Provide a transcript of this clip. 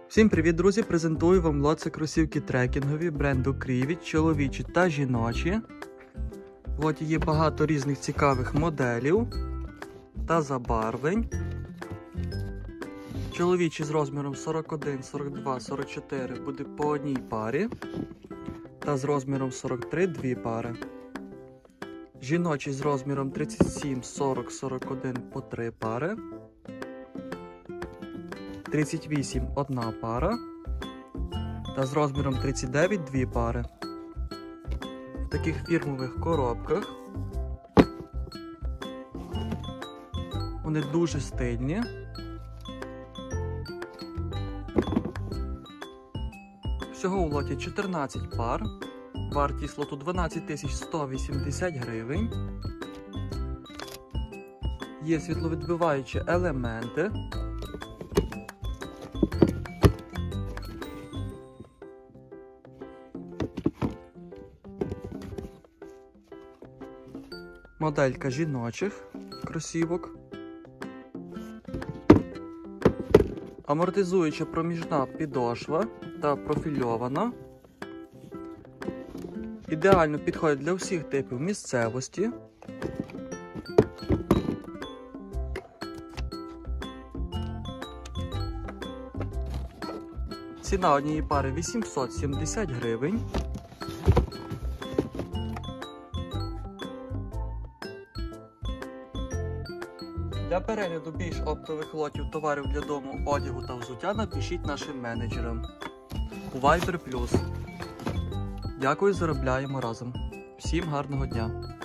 Всім привіт, друзі! Презентую вам лот кросівки трекінгові бренду Krivic, чоловічі та жіночі. В лоті є багато різних цікавих моделів та забарвлень. Чоловічі з розміром 41, 42, 44 буде по одній парі. Та з розміром 43 дві пари. Жіночі з розміром 37, 40, 41 по 3 пари. 38 одна пара. Та з розміром 39 дві пари. В таких фірмових коробках. Вони дуже стильні. Всього у лоті 14 пар. Вартість лоту 12 180 гривень. Є світловідбиваючі елементи. Моделька жіночих кросівок. Амортизуюча проміжна підошва та профільована. Ідеально підходить для всіх типів місцевості. Ціна однієї пари 870 гривень. Для перегляду більш оптових лотів товарів для дому, одягу та взуття напишіть нашим менеджерам у Viber+. Дякую, заробляємо разом. Всім гарного дня!